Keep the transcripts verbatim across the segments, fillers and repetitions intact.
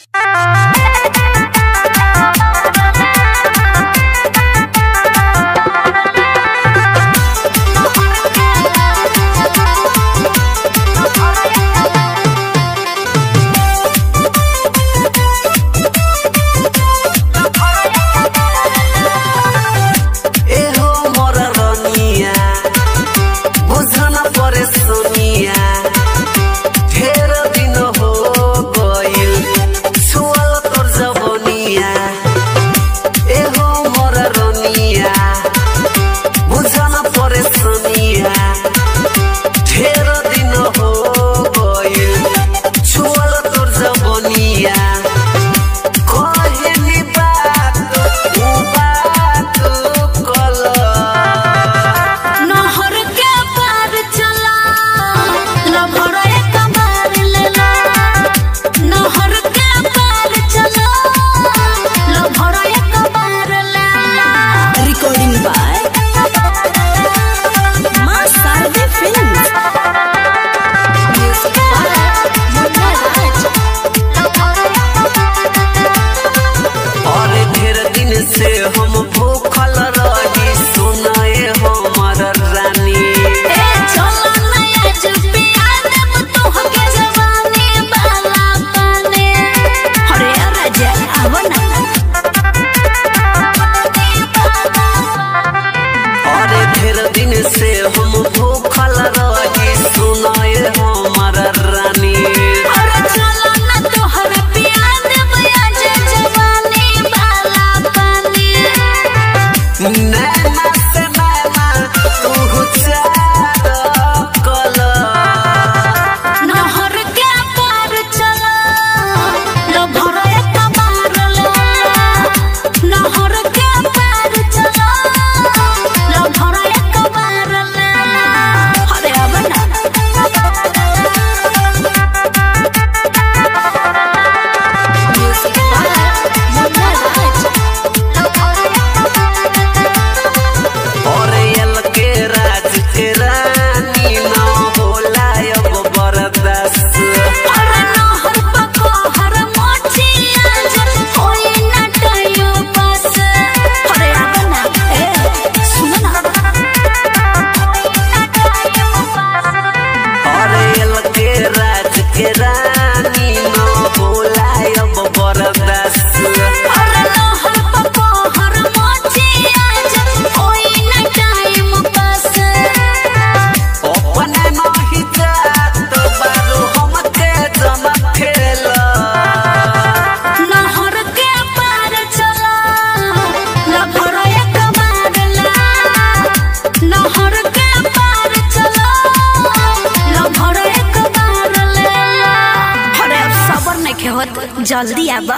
जल्दी आबा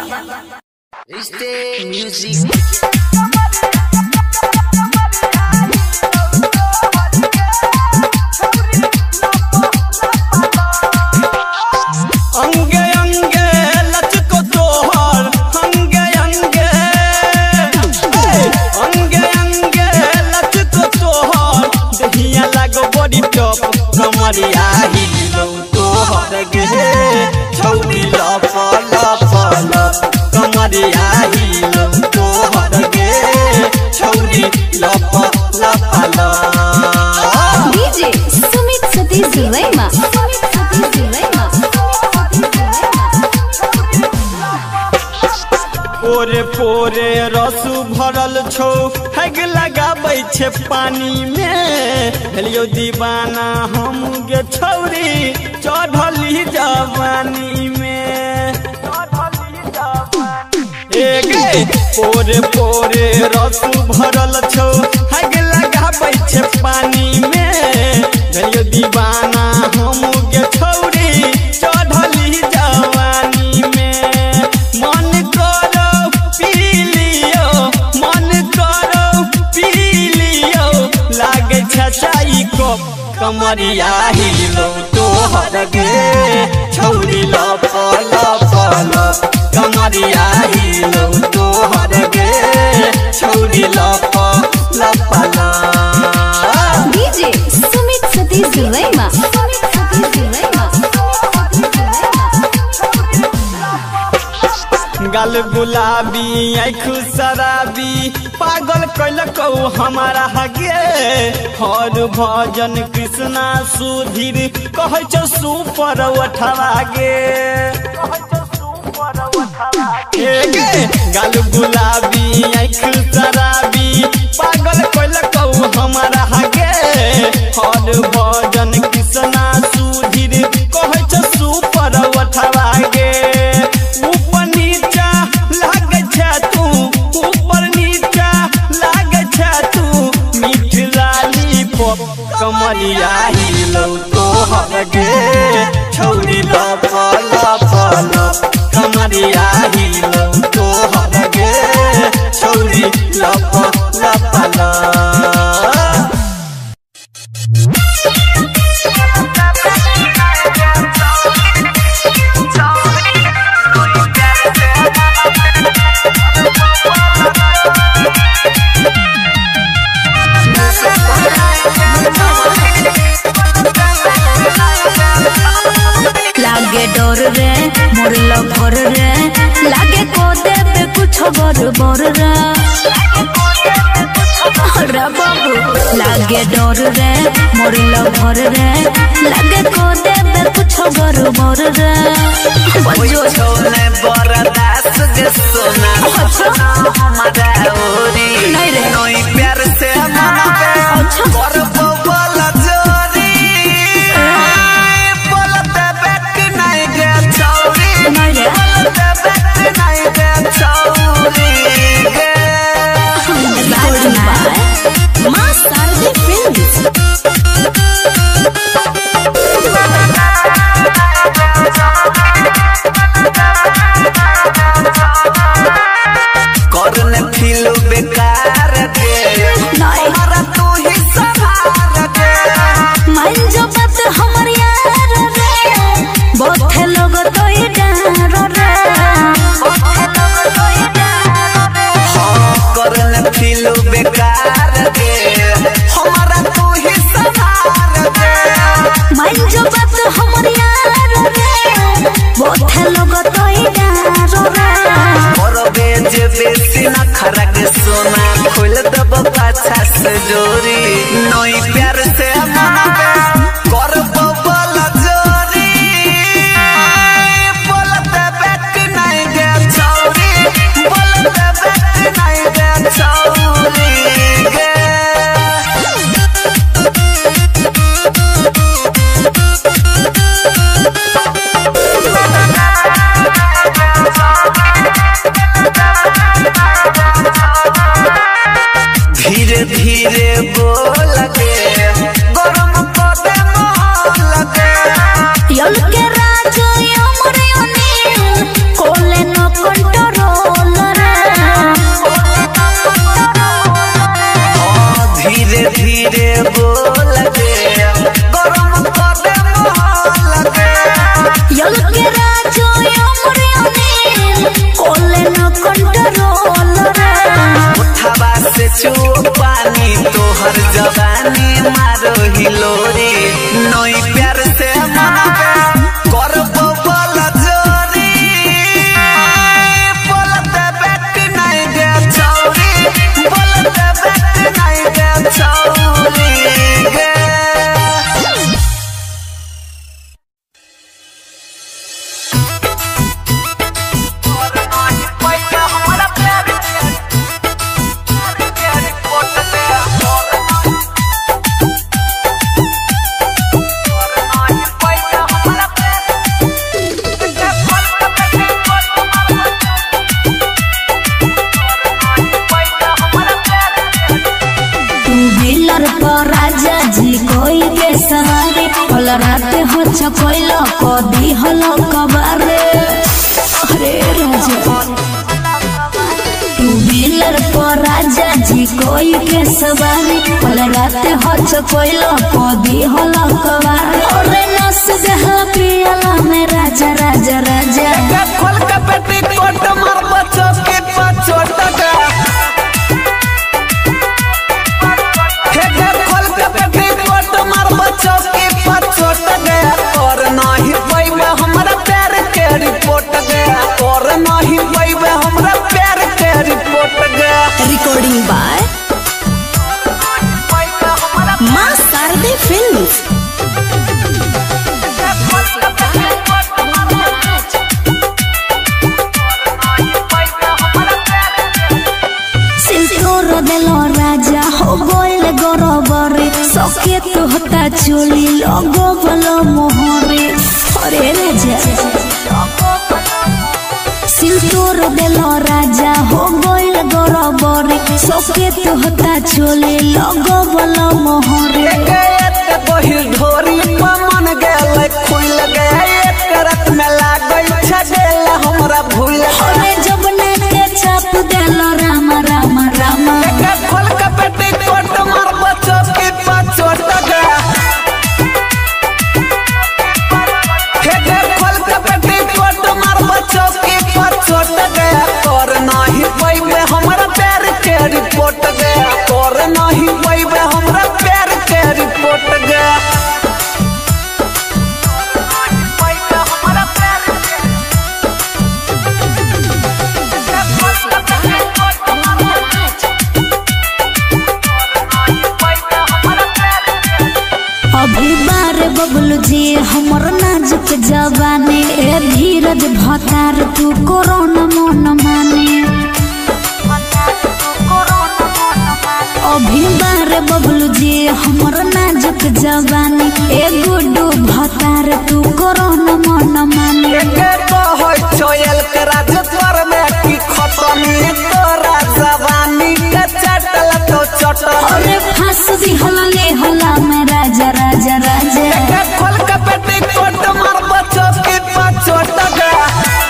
अंगे अंगे लचको तोहर अंगे अंगे अंगे अंगे लचको तोहर दहिया लागो बड़ी टॉप कमरिया हिलो तोहर गे छौरी लप लप लप कमरिया हिलो तोहर गे छौरी लप लप लप डीजे सुमित सतीश जुलैमा सुमित सतीश जुलैमा पोरे पोरे रसू भरल छौ हग लगाबै छे पानी में हेलियो दीवाना हम गे छौरी चढ़ली जवानी में ए गे पोरे पोरे रसू भरल छौ हग लगाबै छे पानी में हेलियो दीवाना हम गे छौरी चढ़ली जवानी में मन करो पीलियो मन करो पीलियो लागे छचाई को कमरिया हिलो तोहर गे छौरी लप लप लप कमरिया हिलो तोहर गे छौरी लप लप लप डीजे सुमित सतीश जुलैमा सुमित सतीश जुलैमा गाल गुलाबी आँख शराबी पागल कैलकौ हमारा हगे हर भजन कृष्णा सुधीर कह सुपर उठवा गे गाल गुलाबी आँख शराबी पागल कैलकौ हमारा हगे हर भजन कृष्णा सुधीर कह सुपर उठवा गे ऊपर नीचा लागे छ तू ऊपर नीचा लागे छ तू मीठ लाली पॉप कमरिया हिलौ तो हगे छौरी लप लप कमरिया हिलौ तो हगे छौरी लप लप लागे डर रे मोर लभर रे लागे को देबे कुछ बर बर रे अरे बाबू लागे डर रे मोर लभर रे लागे को देबे कुछ बर बर रे बजो छोले बरदास के सोना हमारा ओरी नहीं रे नई प्यार से मन पे कर बोल जोरी बोलते बैठ नहीं गे छौरी नहीं रे बोलते बैठ नहीं गे छौरी गे मां शारदी फिल्म्स करने फील बेकार के हमारा तू ही सहार के मान जो बात हमर यार रे बहुत लोग तो ये डर रे करने फील बेकार के हमारा तू ही सहार के मान जो बात हमर यार रे बहुत लोग तो ये डर रे और बेज बेसी न खरक सोना खोल दब पाछा से जोरी नई प्यार से मन पे कर बोल जोरी बोलते बैठ नहीं गे छौरी बोलते बैठ नहीं गे छौरी गे धीरे धीरे बोल के गरम पड़े मोहल के यल के राजो हमर अनिल कोले न कंट्रोल रे धीरे धीरे बोल के गरम पड़े मोहल के यल के राजो हमर अनिल कोले न कंट्रोल रे उठावा से छू पानी तोहर जवानी मारो हिलोरी नई प्यार से मन पे कर बोल जोरी बोलते बैठ नहीं गे छौरी बोलते बैठ नहीं गे छौरी गे रात हो चकोइल कदी हलो कबारे अरे राजा टू व्हीलर पर राजा जी कोई के सवारी कल रात हो चकोइल कदी हलो कबारे अरे नस जहा पियाला में राजा राजा राजा खोल के पेटी कोट मार बच्चों के पछोट का खोल के पेटी कोट मार बच्चों के पछोट गया और नहीं पैबा हमारा प्यार के रिपोर्ट गया और नहीं पैबा गरबरे सके तो हता चोली लगो बलो मोहरे अरे राजा सिल तोर देलो राजा हो गइल गरबरे सके तो हता चोली लगो बलो मोहरे बहिर ढोरी मन गेल खुल गए एक रात में लागल छडेल हमरा भूल अरे जब ने के छाप देलो राम राम राम खोल के पेटी कोट मार बचो की पचोट गया हे खोल के पेटी कोट मार बचो की पचोट गया और नहीं पैबे हमरा पैर के रिपोर्ट गया और नहीं पैबे हमरा पैर के रिपोर्ट गया अभी बार बबलू जी हमर नाजुक जवानी ए धीरज भतार तू कोरोना मन माने अभी बार बबलू जी हमर नाजुक जवानी ए गुड्डू भतार तू कोरोना मन माने के कहै छोयल के राजत्वर में की खतनी तोरा जवानी के चटल तो चटल अरे फांस दी हलले हला में राजा राजा राजा के खोल के पेटी कोट मार बचो की पचोट गया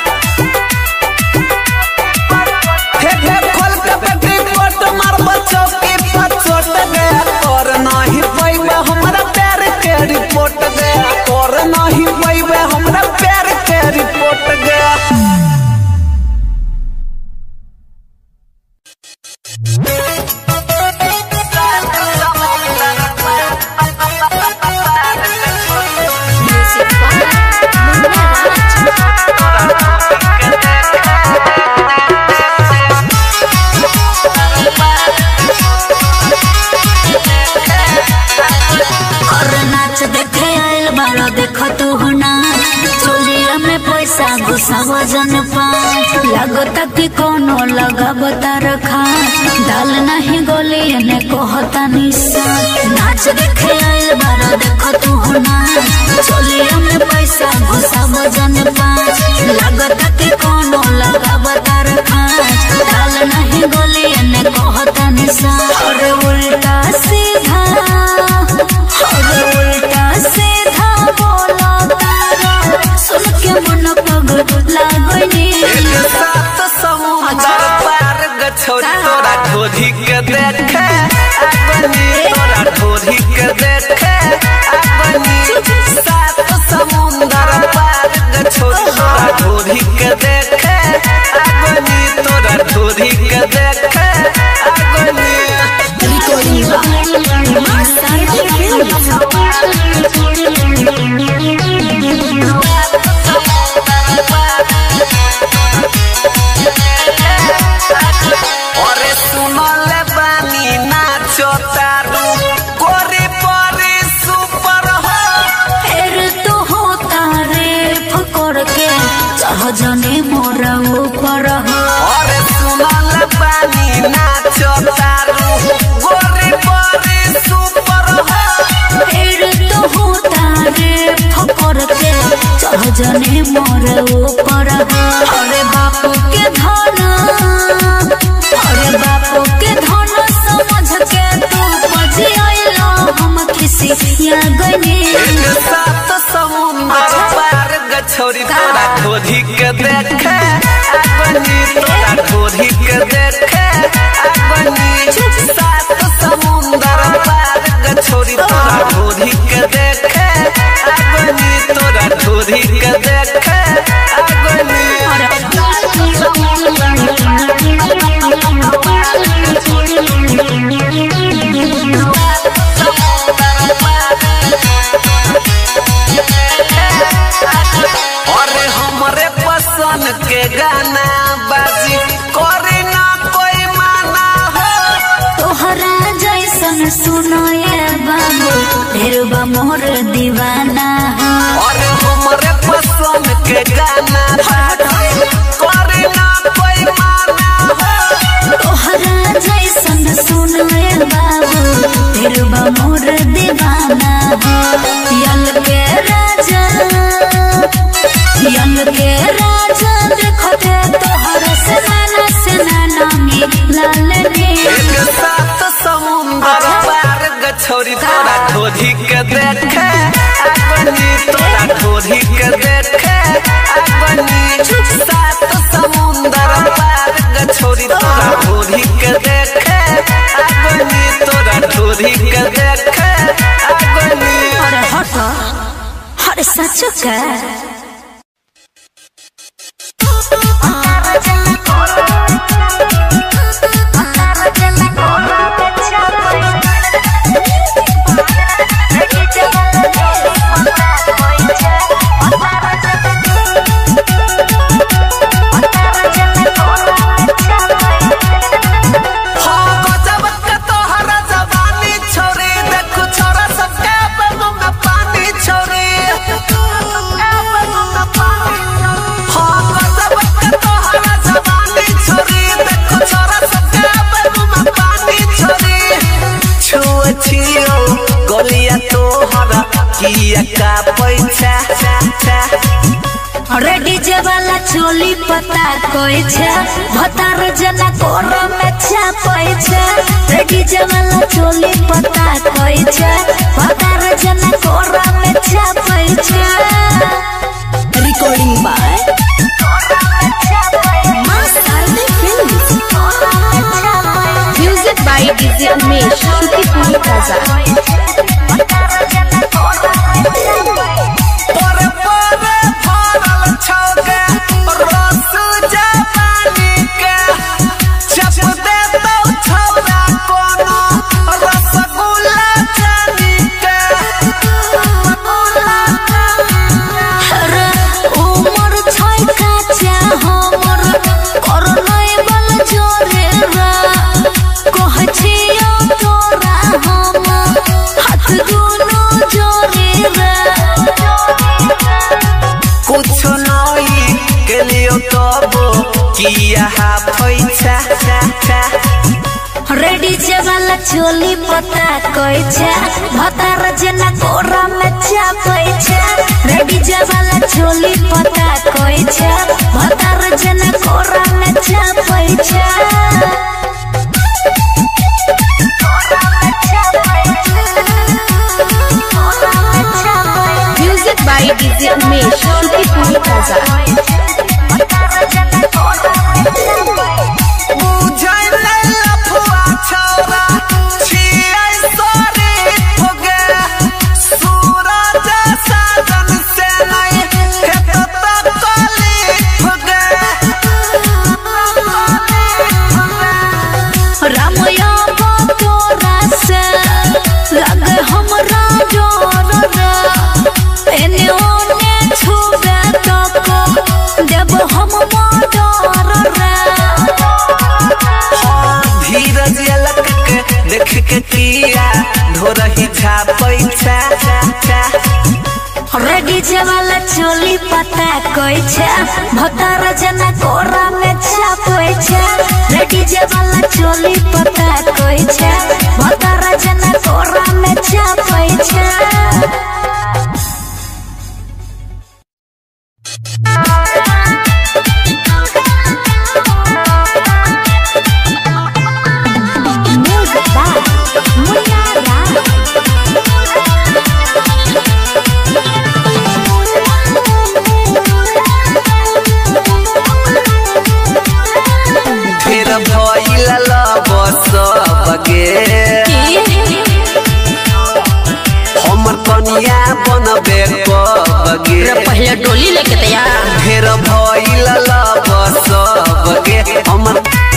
हे के खोल के पेटी कोट मार बचो की पचोट गया और नहीं पैबे हमरा पैर के रिपोर्ट गया और नहीं पैबे हमरा पैर के रिपोर्ट गया देखो तू होना चोलिया में पैसा घुसा वजन पा लगता कि कोनो लगाब तार खा दाल नहीं गोली ने कहता निशा नाच देखे आइल बारा देखो तू होना चोलिया में पैसा घुसा वजन पा लगता कि कोनो लगाब तार खा दाल नहीं गोली ने कहता निशा और उल्टा सीधा और उल्टा सीधा बोला तारा सुन के मन पगल लागनी सात समुद्र पार गछोरी तोरा ढोरी के देखे अपनी तोरा ढोरी के देखे अपनी सात समुद्र पार गछोरी तोरा ढोरी के देखे अपनी तोरा ढोरी के देखे अपनी अरे सुनल बानी नाचो तारू गोरी परी सुपर हो फिर तो होता रे फकर के चाह जाने मोरा ऊपर हो अरे सुनल बानी नाचो तारू गोरी परी सुपर हो फिर तो होता रे फकर के चाह जाने मोरा ऊपर हो अरे बापू के धन अरे बापू के धन समझ के तू बजी आइलो हम किसी या गनी सात समुद्र पार गछोरी तोरा ढोरी के देखे अपनी तोरा ढोरी के देखे अपनी सात समुद्र पार गछोरी तोरा ढोरी के देखे अपनी तोरा ढोरी के देखे अपनी अरे हमरे पसंद के गाना बाजी करे ना कोई माना हो तोहरा जैसन सुनाए बाबू ढेर बा मोर दीवाना हो अरे हमरे पसंद के गाना बाजी करे ना कोई माना हो तोहरा जैसन सुनाए बाबू ढेर देखे आगनी। अरे हट, अरे सच का गोलिया तोहरा किया का पैसा रे डीजे वाला चोली पता कोई छे भतार जना कोरा में छापै छे। रे डीजे वाला चोली पता कोई छे भतार जना कोरा में छापै छे। Recording by music by DJ Umesh शुक्रिया काजा। रेडी वाला चोली पता कोई छे भतार जना कोरा में छापै छे। रेडी वाला चोली पता कोई छे भतार जना कोरा में छापै छे। म्यूजिक बाय डीजे उमेश शुक्रिया काजा। रेडी वाला चोली पता कोई छे भतार जना कोरा में छापै छे। रेडी वाला चोली पता कोई छे भतार जना कोरा में छापै छे। हमर कनिया बनबे कबगे पहले डोली लेके तैयार फेर भइल लब सबगे हमर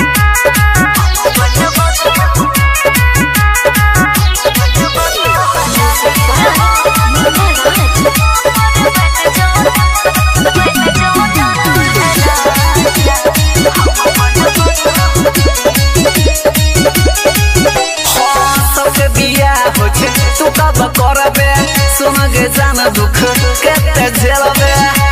तू कब करबे सुन गे जान दुख केते झेलबे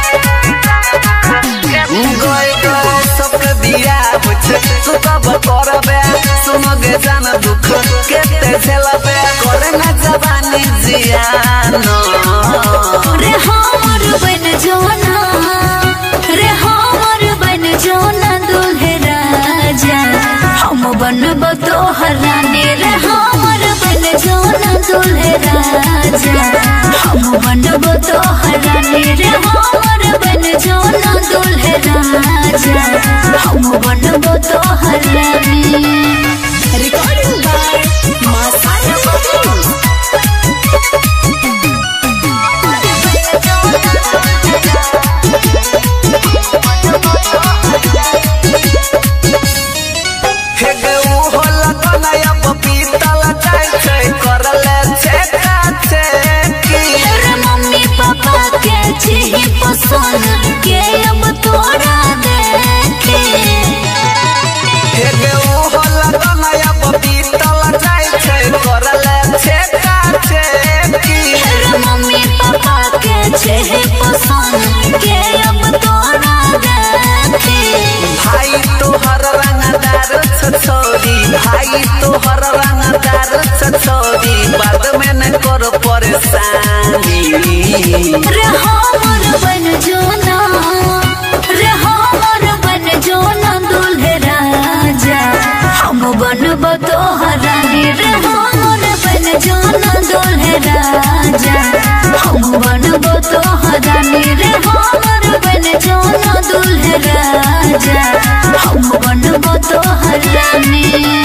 गय गय सबके बिया होछे तू कब करबे सुन गे जान दुख केते झेलबे करे ना जवानी जियान रे हमर बन जोना रे हमर बन जोना दुल्हे राजा हम बनब तोहर रानी रे हमर बन जोना दुल्हे राजा हम बनब तोहर रानी रे हमर बन जोना दुल्हे राजा हम बनब तोहर रानी। Recording by Masaya Films. Mummy papa के छी पसंद के अब तोरा देखे हेगे ओ होला दनया बबीतल जाय छै करले छे काछे की मम्मी पापा के छी पसंद के अब तोरा देखे भाई तोहर रंगदार छोरी भाई तोहर रंगदार छोरी बाद में न करो परेशानी रे हमर बन जोना रे हमर बन जोना दूल्हे राजा हम बनब तोहरानी रे हमर बन जोना दूल्हे राजा हम बनब तोहरानी रे हमर बन जोना दूल्हे राजा हम बनब तोहरानी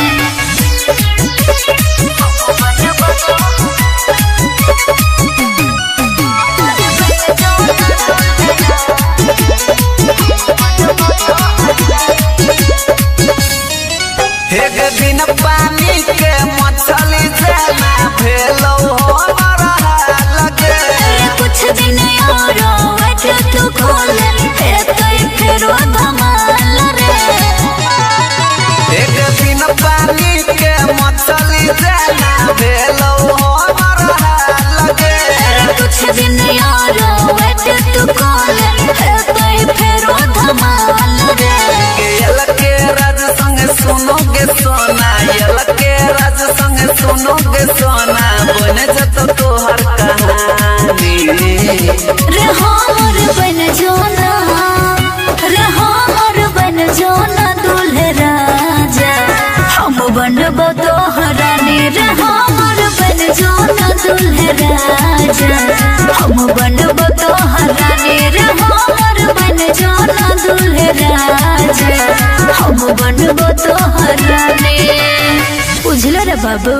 एक दिन पानी के मछली जाना भेलो हमारा लगे कुछ दिन और वेट तू खोले तई फेरो धमाल रे एक दिन पानी के मछली जाना भेलो हमारा लगे कुछ दिन और वेट तू खोले तई फेरो धमाल रे यल के राज संग सुनोगे सोना यल के राज संग सुनोगे सोना बन जत तोहर कहानी रे हमर बन जोना रे हमर बन जोना दूल्हे राजा हम बनब तोहरानी रे हमर बन जोना दूल्हे राजा हम बनब तोहरानी रे हमर बन जोना दूल्हे राजा हम बनब तोहरानी बुझल रे बाबू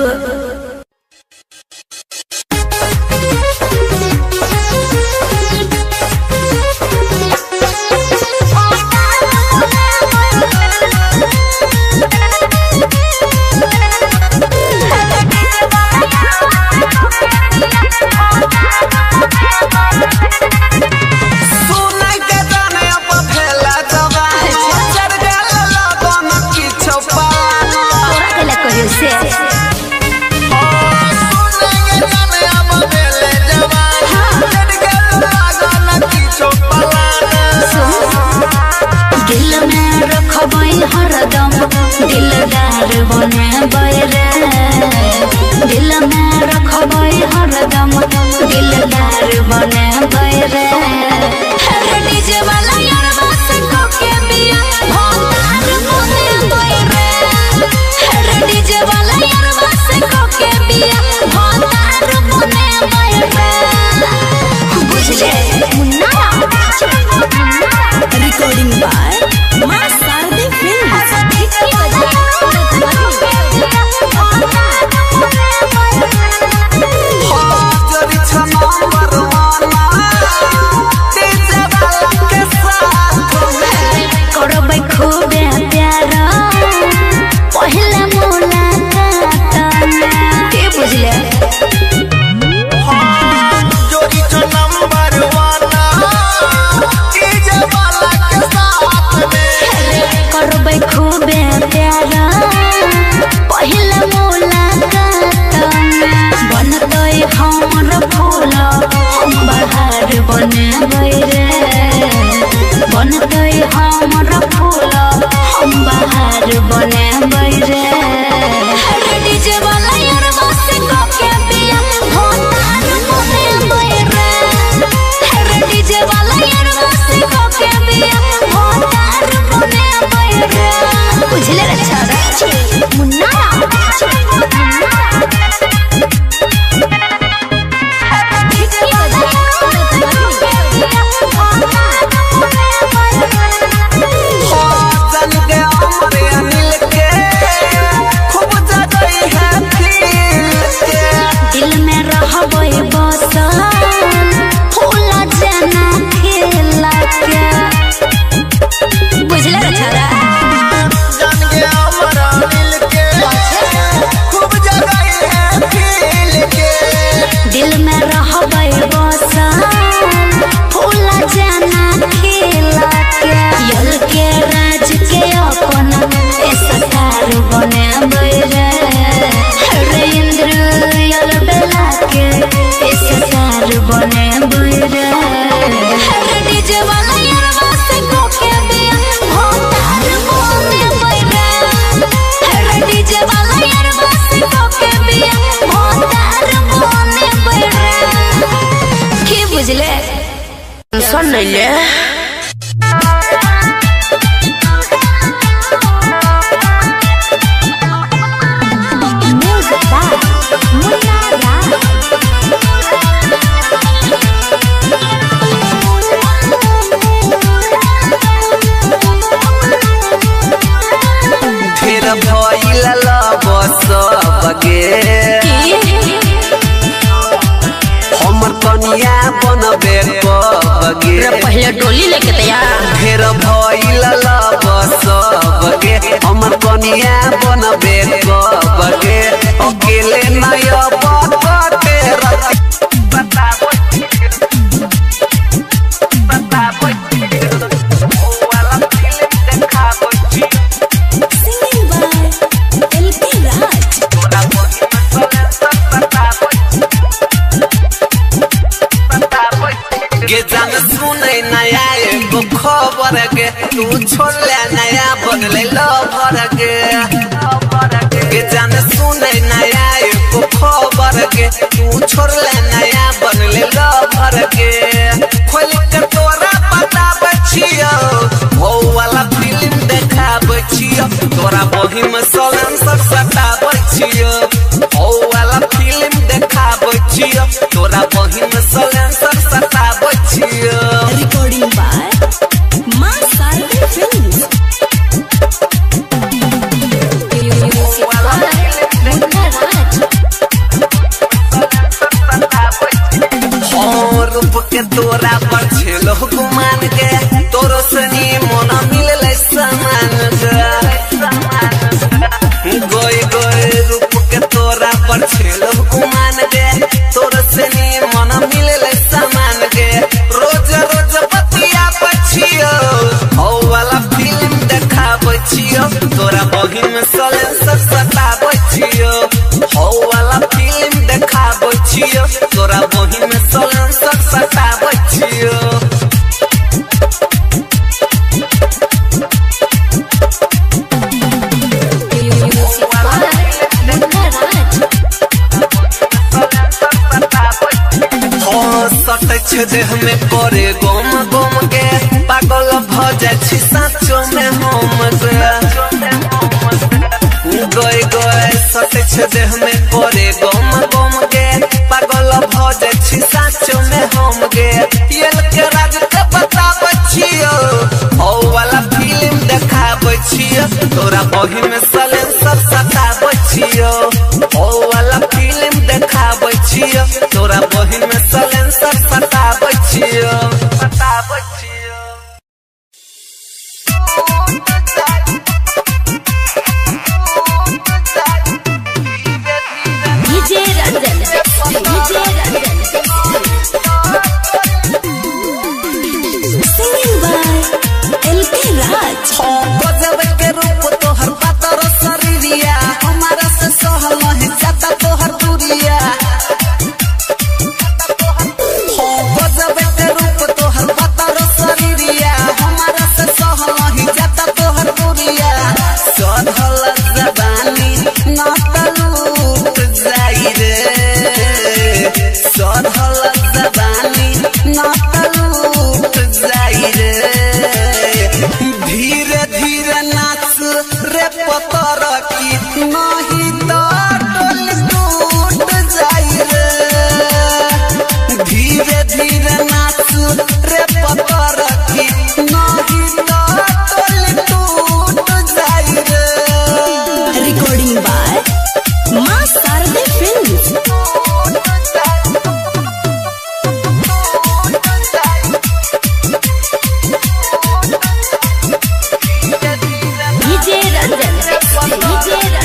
हरदम दिलदार बने बैरे दिल में रखबै हरदम दिलदार बने बैरे डीजे वाला यार बस को के बिया भोतार बने बैरे डीजे वाला यार बस को के बिया भोतार बने बैरे बुझले मुन्ना रिकॉर्डिंग बाय मासादी फिल्म्स करबै खूबे प्यार पहला मुलाकात के बुझले करबै खूबे प्यार पहला मुलाकात बनतै हमर फूल हम बहार बनेबै रे बनतै हमर फूल हम बहार बनेबै रे डीजे वाला यार बस को के बिया भोतार बनेबै रे डीजे वाला यार बस को के बिया भोतार बनेबै रे बुझले रे छोरा मुन्ना दिल में रहबै बसल फूला जाना खिला के यल के राज के अपन सरकार बनाबै रे रे इंद्र यल बेला के सरकार बनाबै रे डीजे वाला यारवा से को के बिया भोतार बनाबै रे डीजे वाला यारवा से को के बिया भोतार बनाबै रे की बुझले सुन ले हमर कनिया बनबे कबगे पहले डोली लेके तैयार फेर भइल सबगे हमर कनिया बनबे कबगे अकेले नय बकते बताबो बताबो ओ वाला फिल्म देखाबो सिंगिंग बाय एलपी राज तोरा के जान सुनै नया एगो खबर के तू छोड़ले नया बदले लवर के के जान सुनै नया एगो खबर के तू छोड़ले नया बदले लवर के खोल के तोरा बताबै छियो ओ वाला फिल्म देखाबै छियो तोरा बहिन में सलन सब सताबै छियो ओ वाला फिल्म देखाबै छियो तोरा बहिन में सलन सब सताबै छियो रिकॉर्डिंग बाय मां साइड फिल्म्स रूप के तोरा पर छेलो गुमान के तोरो सनी मन मिलले समान गोई गोई रूप के तोरा पर छेलो गुमान के तोरो सनी मन मिलले समान के रोज रोज बतिया पछियो ओ वाला फिल्म देखाबै छियो तोरा बहिन में सलन सब सताबै छियो ओ वाला फिल्म देखाबै छियो तोरा बहिन में सलन सब सताबै छियो देह में करे गोम गोम के पागल भ जाय छी साचो में हम गए गए सटे छ देह में करे गोम गोम के पागल भ जाय छी साचो में हम गे यल के राज के बताबै छियो ओ वाला फिल्म देखाबै छियो तोरा बहिन में सलन सब सताबै छियो ओ वाला फिल्म देखाबै छियो तोरा बहिन में सलन सब सताबै छियो सताबै छियो DJ Ranjan DJ Ranjan singing by LP Raj गजब के रूप तोहर पातर शरीरिया हमारा से सहल नहीं जाता तोहर दूरिया गजब के रूप तोहर पातर शरीरिया हमारा से सहल नहीं जाता तोहर दूरिया सधल जबानी ना तलूट जाई रे सधल जबानी ना तलूट जाई रे धीरे धीरे नाच रे पतर की नहीं तो डोल टूट जाई रे धीरे धीरे नाच रे पतर की नहीं तो डोल टूट जाई रे recording by Maa Sharde films DJ Ranjan DJ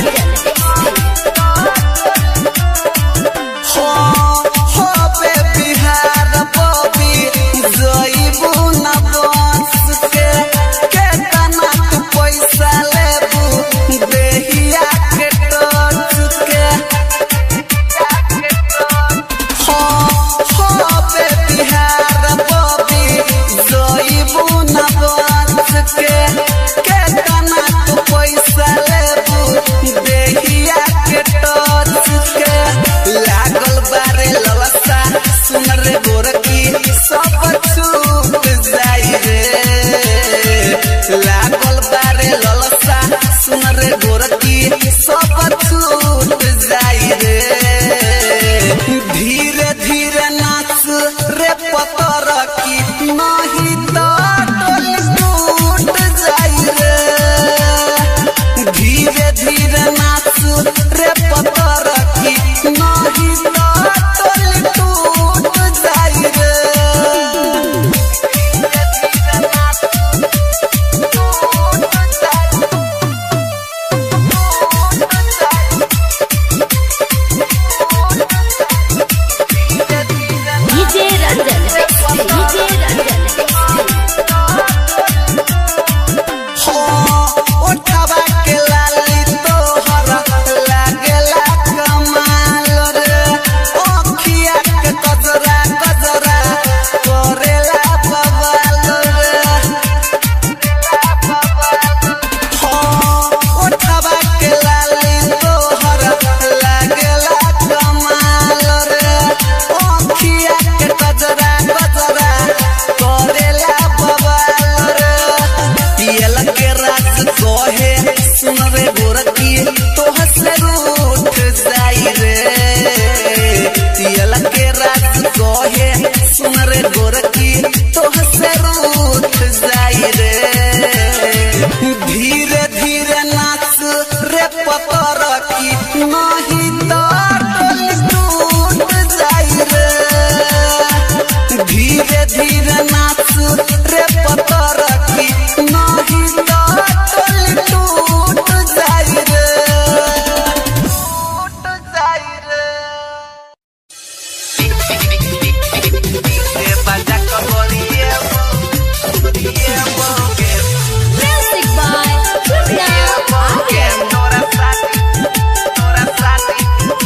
धीरे धीरे नाच रे पतर की नहीं तो डोली टूट जाई रे। धीरे धीरे नाच रे पतर की नहीं तो डोली टूट जाई रे। टूट जाई रे। ये बाजा कबरिए कबरिए मोगे Music by Chunda मोगे तोरा साथी तोरा साथी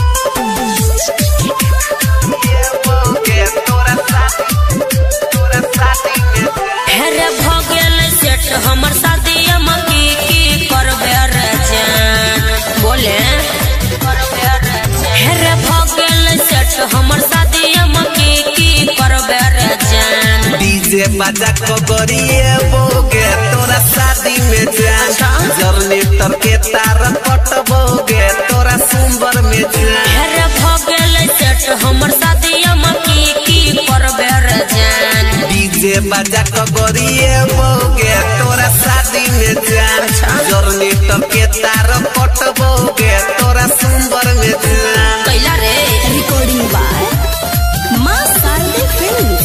ये मोगे तोरा साथी तोरा साथी हेरे भगेल सेट हमर शादी मकी की करबे रे जान बोले करबे रे जान। हेरे भगेल सेट हमर शादी मकी की करबे रे जान। डीजे बाजा कबरिए बोगे तोरा शादी में जान। जनरेटर के तार पटबोगे तोरा सुंबर में जान। हेरे भगेल सेट हमर शादी मकी की करबे रे जान। डीजे बाजा कबरिए बोगे तोरा शादी में जान। जनरेटर के तार पटबोगे तोरा सुंबर में जान। कैला रे Recording by मां शारदे फिल्म्स।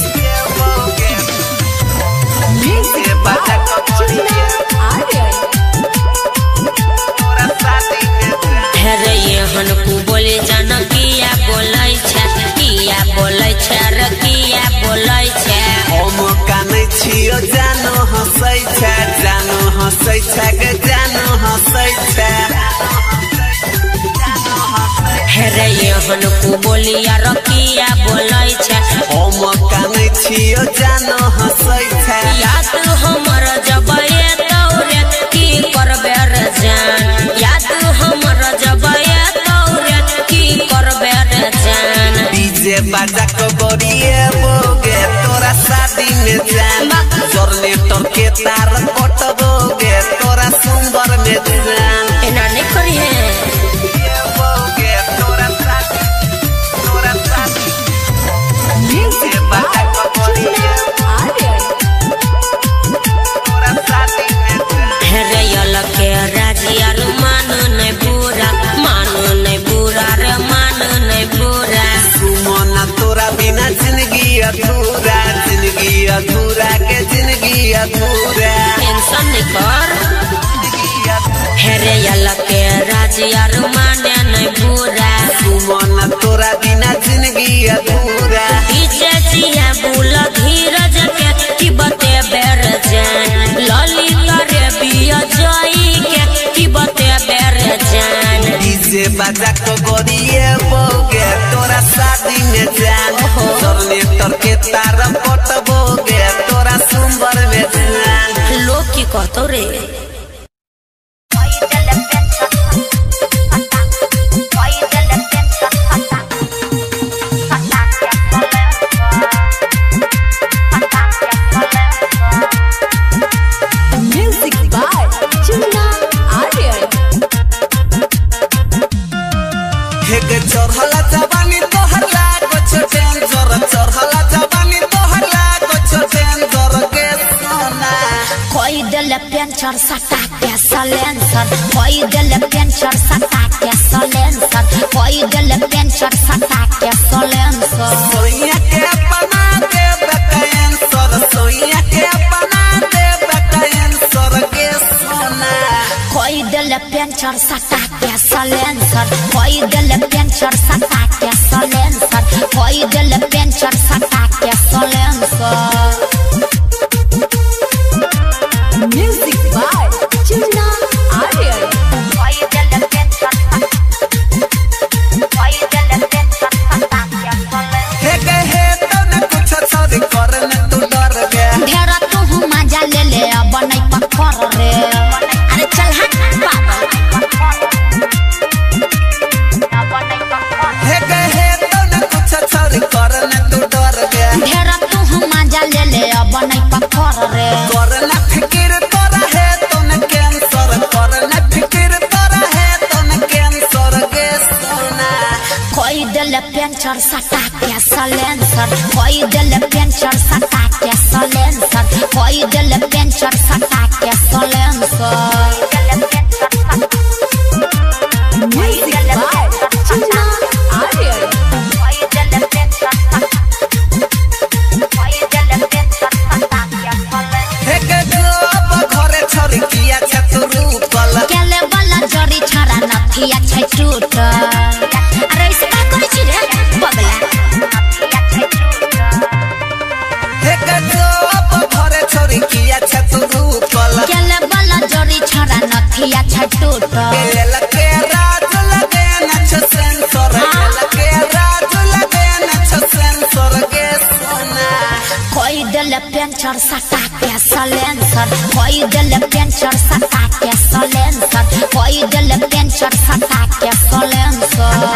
डीजे बाजा कबरिए तोरा शादी में जान। हेरे यहन को बोले जान किया बोलै छै किया बोलै छै रे किया बोलै छै। हम कानै छियो जानो हंसै छै जानो हंसै छै गे जानो हंसै छै। हेरे यहन को बोलिया रे किया बोलै छै। हम कानै छियो जानो हंसै छै। याद हमर जब ये तौरे की करबे रे जान। याद हमर जब ये तौरे की करबे रे जान। डीजे बाजा कबरिए बोगे तोरा शादी में जान। जनरेटर के तार कटबोगे तोरा सुंबर में जान। एना नहीं करी है बोगे तोरा शादी तोरा शादी डीजे बाजा कबरिए तोरा शादी में जान। हेरे यल के राजिया रे मानु नहीं बुरा मानु नहीं बुरा रे मानु नहीं बुरा। सुमना तोरा बिना जिंदगी अधूरा जिंदगी अधूरा के जिंदगी अधूरा। टेंशन नहीं कर जिंदगी अधूरा। हेरे यल के राजिया रे माने नहीं बुरा। सुमना तोरा बिना जिंदगी अधूरा। पीछे जिया बुल धीरज के की बते बेर जान। ललिता रे बिया जाई के की बते बेर जान। डीजे बाजा कबरिए बोगे तोरा शादी में जान। जनरेटर के तार पटबोगे तोरा सुंबर में जान। लोग की कहतो रे Music by Chunda Aryan। हेग चढ़ला जवानी तोहर लागो छोटेन जर चढ़ला जवानी तोहर लागो छोटेन जर के सोना। कोई दिल पेंचर सटा के सलेंसर कोई दिल पेंचर सटा के सलेंसर कोई दिल पेंचर सटा के सलेंसर। सोइया के अपना दे बकयन सर सोइया के अपना दे बकयन सर के सोना। कोई दिल पेंचर सटा के सलेंसर कोई दिल पेंचर सटा के सलेंसर कोई दिल पेंचर सटा के silencer. Music by Chunda Aryan। कोई दिल पेंचर कोई दिल पेंचर सटा के सलेंसर। हे के हे तो न कुछ छोड़ कर न तू डर गे। ढेरा तू मजा ले ले अब नहीं पकड़ रे। अरे चल हट पागल। हे के हे तो न कुछ छोड़ कर न तू डर गे। ढेरा तू मजा ले ले अब नहीं पकड़ रे। कर न फिकिर तोरा है तो न कैंसर कर न फिकिर तोरा है तो न कैंसर गे सोना। कोई दिल पेंचर सटा के सलेंसर कोई दिल पेंचर सटा के सलेंसर कोई दिल पेंचर सटा के सलेंसर। अच्छा टूटा लगे राज लगे नच सेंसर लगे राज लगे नच सेंसर के सोना कोई दिल पेंचर सटा के सलेंसर कोई दिल पेंचर सटा के सलेंसर कोई दिल पेंचर सटा के सलेंसर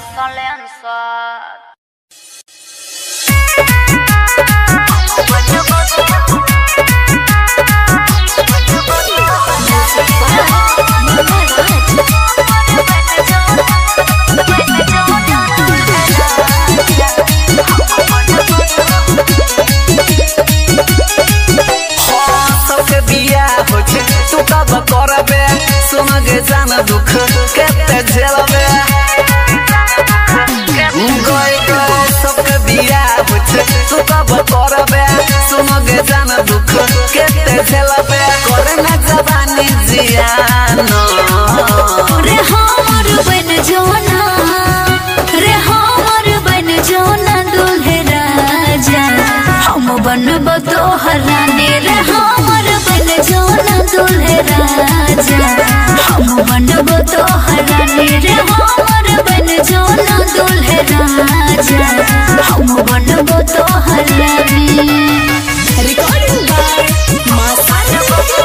तू कब करबे सुन गे जान दुख केते झेलबे गई गई सबके बिया होछे तू कब करबे सुन गे जान दुख केते झेलबे करे ना जवानी जियान रे हमर बन जोना रे हमर बन जोना दुल्हे राजा हम बनब तोहरा रे हमर बन जोना दुल्हे राजा हम बनब तोहरा रे हमर बन जोना दुल्हे राजा हम बनब तोहरा रिकॉर्डिंग बाय मासाना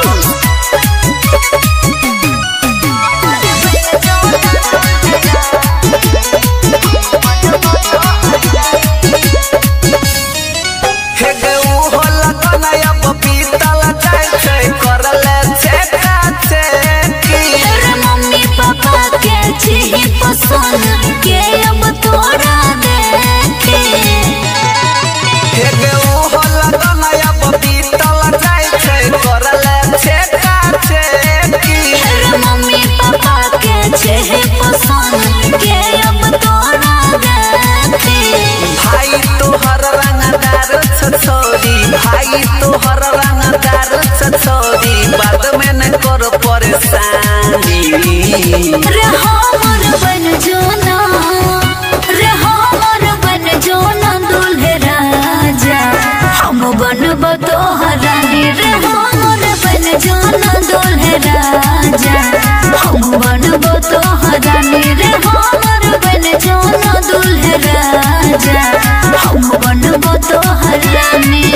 पसंद के अब तोरा देखे हे गे ओ लगन अब बीतल जाय छै करले छेका छेकी रे मम्मी पापा के छै पसंद के अब तोरा देखे भाई तोहर रंगदार छोरी भाई तोहर रंगदार छोरी बाद में न कर परेशानी रे हमर बन जोना रे हमर बन जोना दुल्हे राजा हम बनब तोहरा रे हमर बन जोना दुल्हे राजा हम बनब तोहरा रे हमर बन जोना दुल्हे राजा हम बनब तोहरा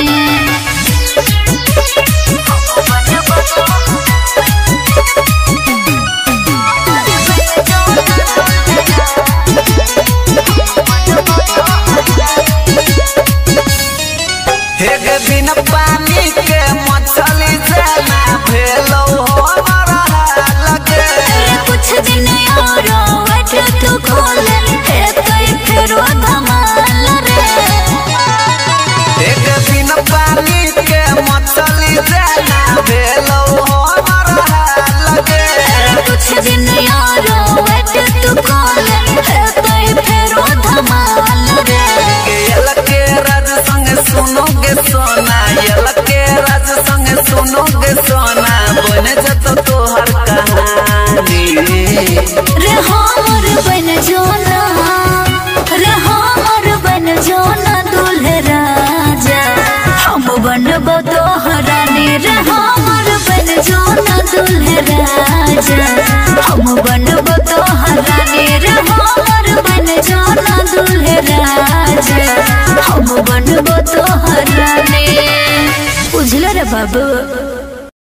बिन पानी के मछली जाना भेलो हमारा लगे कुछ दिन और वेट तू खोल हे कई फेरो धमाल रे एक बिन पानी के मछली जाना भेलो हमारा लगे कुछ दिन और वेट तू खोल हे कई फेरो धमाल रे लगे राज संग सुनोगे सोना लगे राज संग सुनोगे सोना बन जतो तोहर कहानी रे हमर बन जोना रे हमर बन जोना दुल्हे राजा हम बनब तोहरा रे हमर बन जोना दुल्हे राजा हम बनब तोहरा रे हमर बन जोना दुल्हे राजा हम बनब तोहरा रे बुझल रे बाबू।